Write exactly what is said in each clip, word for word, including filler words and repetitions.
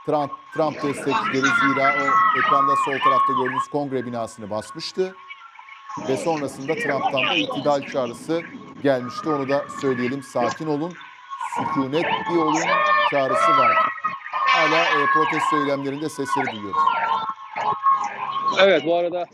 Trump, Trump destekçileri zira o ekranda sol tarafta gördüğünüz kongre binasını basmıştı. Ve sonrasında Trump'tan da itidal çağrısı gelmişti. Onu da söyleyelim. Sakin olun, sükunetli olun çağrısı vardı. Hala e, protesto eylemlerinde sesleri duyuyoruz. Evet, bu arada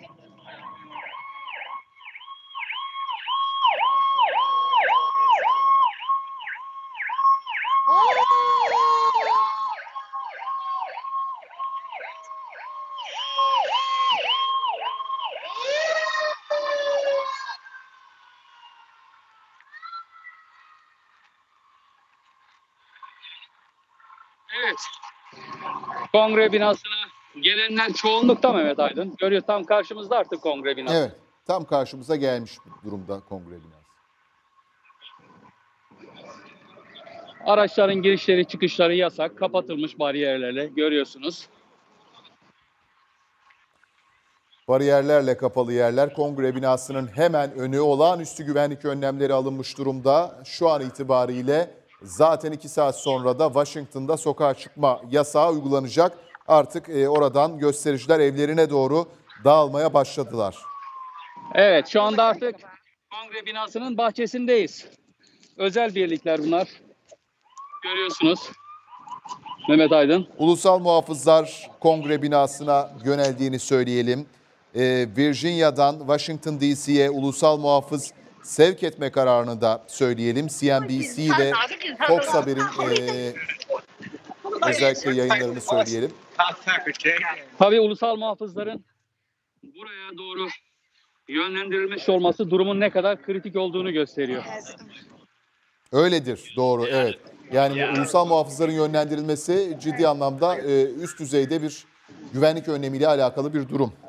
evet, kongre binasına gelenler çoğunlukta Mehmet Aydın. Görüyor, tam karşımızda artık kongre binası. Evet, tam karşımıza gelmiş durumda kongre binası. Araçların girişleri çıkışları yasak, kapatılmış bariyerlerle görüyorsunuz. Bariyerlerle kapalı yerler, kongre binasının hemen önü, olağanüstü güvenlik önlemleri alınmış durumda. Şu an itibariyle zaten iki saat sonra da Washington'da sokağa çıkma yasağı uygulanacak. Artık e, oradan göstericiler evlerine doğru dağılmaya başladılar. Evet, şu anda artık kongre binasının bahçesindeyiz. Özel birlikler bunlar. Görüyorsunuz Mehmet Aydın. Ulusal muhafızlar kongre binasına yöneldiğini söyleyelim. Ee, Virginia'dan Washington D C'ye ulusal muhafız sevk etme kararını da söyleyelim. C N B C ve Fox Haber'in e, özellikle yayınlarını söyleyelim. Tabii ulusal muhafızların buraya doğru yönlendirilmiş olması durumun ne kadar kritik olduğunu gösteriyor. Öyledir, doğru, evet. Yani ulusal muhafızların yönlendirilmesi ciddi anlamda e, üst düzeyde bir güvenlik önlemiyle alakalı bir durum.